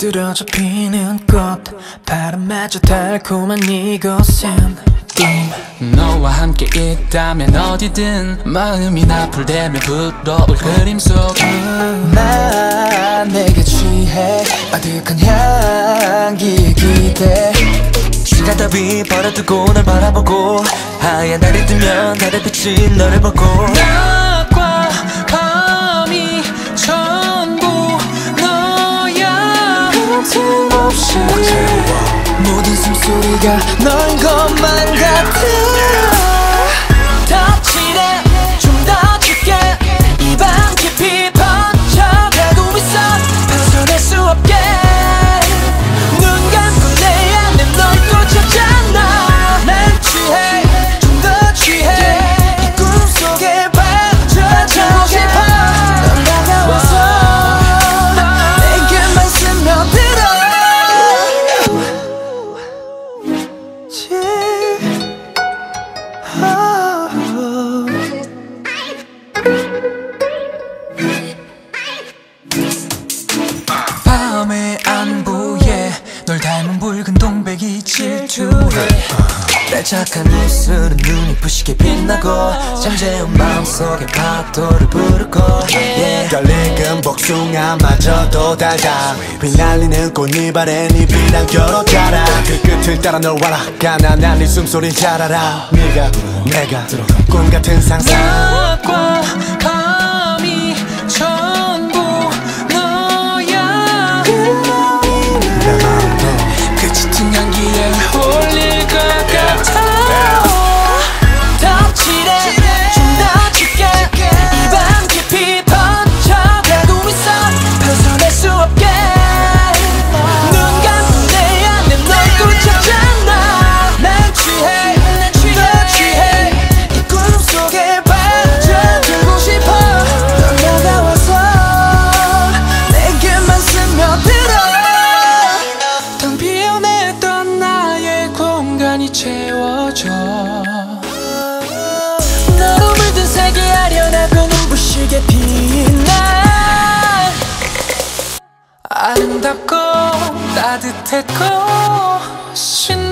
두드러져 피는 꽃 바람마저 달콤한 이곳은 너와 함께 있다면 어디든 마음이 나풀대면 불어올 그림 속 난 내게 취해 아득한 향기에 기대 시간 따위 버려두고 널 바라보고 하얀 달이 뜨면 달의 빛이 너를 보고 낮과 밤이 전부 너야 틈없이 모든 숨소리가 너인 것만 같아 더 칠해 좀 더 짙게 이 밤 깊이 번져가고 있어 벗어날 수 없게 눈 감고 내 안에 널 또 찾잖아 난 취해 좀 더 취해 이 꿈속에 빠져들고 싶어 넌 다가와서 내게만 스며들어 밤의 안부에 널 닮은 붉은 동백이 질투해 내 착한 입술은 눈이 부시게 빛나고 잠재운 마음속에 파도를 부르고 떨리는 복숭아마저도 달다 휘날리는 꽃잎 아래 잎이 남겨로 자라 그 끝을 따라 널 와라 가난한 네 숨소리 잘 알아 네가 내가 꿈같은 상상 낮과 밤이 전부 너야 그 짙은 향기에 홀릴 것 같아 더 칠해 좀 더 짙게 이 밤 깊이 번져가고 있어 벗어날 수 없게 눈 감고 내 안에 널 또 찾잖아 난 취해 더 취해 이 꿈속에 빠져들고 싶어 넌 다가와서 내게만 스며들어 텅 비어냈던 나의 공간이 채워져 너로 물든 색이 아련하고 눈부시게 빛나 아름답고 따뜻했고